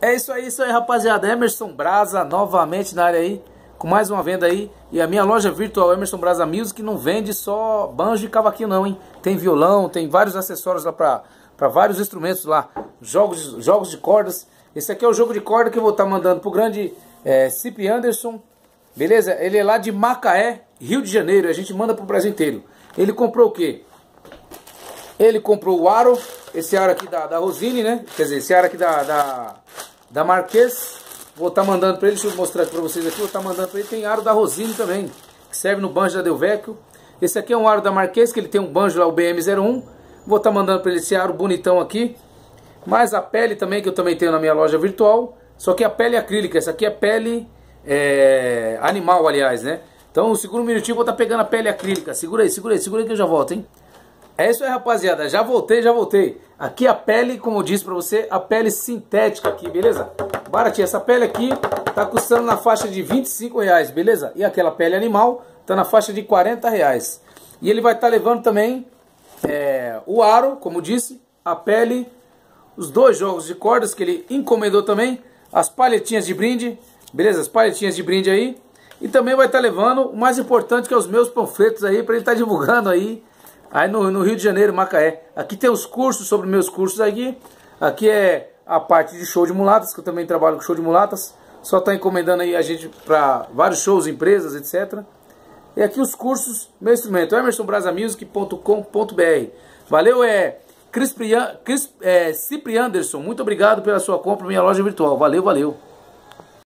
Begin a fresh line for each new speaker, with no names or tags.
É isso aí, rapaziada. Emerson Brasa novamente na área aí, com mais uma venda aí. E a minha loja virtual Emerson Brasa Music não vende só banjo e cavaquinho não, hein. Tem violão, tem vários acessórios lá para vários instrumentos lá. Jogos de cordas. Esse aqui é o jogo de corda que eu vou estar mandando pro grande Cipri Anderson. Beleza? Ele é lá de Macaé, Rio de Janeiro. A gente manda pro Brasil inteiro. Ele comprou o quê? Ele comprou o aro. Esse aro aqui da Rosine, né? Quer dizer, esse aro aqui da Marques. Vou estar mandando para ele, deixa eu mostrar aqui para vocês aqui. Vou estar mandando para ele. Tem aro da Rosine também, que serve no banjo da Del Vecchio. Esse aqui é um aro da Marques, que ele tem um banjo lá, o BM01. Vou estar mandando para ele esse aro bonitão aqui. Mais a pele também, que eu também tenho na minha loja virtual. Só que a pele acrílica, essa aqui é pele animal, aliás, né? Então, segura um minutinho, vou estar pegando a pele acrílica. Segura aí que eu já volto, hein? É isso aí, rapaziada, já voltei. Aqui a pele, como eu disse pra você, a pele sintética aqui, beleza? Baratinha, essa pele aqui tá custando na faixa de R$25, beleza? E aquela pele animal tá na faixa de R$40. E ele vai estar levando também o aro, como disse, a pele, os dois jogos de cordas que ele encomendou também, as palhetinhas de brinde, beleza? As palhetinhas de brinde aí. E também vai estar levando o mais importante, que é os meus panfletos aí, pra ele estar divulgando aí no Rio de Janeiro, Macaé. Aqui tem os cursos sobre meus cursos aqui. Aqui é a parte de show de mulatas, que eu também trabalho com show de mulatas. Só está encomendando aí a gente para vários shows, empresas, etc. E aqui os cursos, meu instrumento, emersonbrasamusic.com.br. Valeu, Cipri Anderson. Muito obrigado pela sua compra na minha loja virtual. Valeu.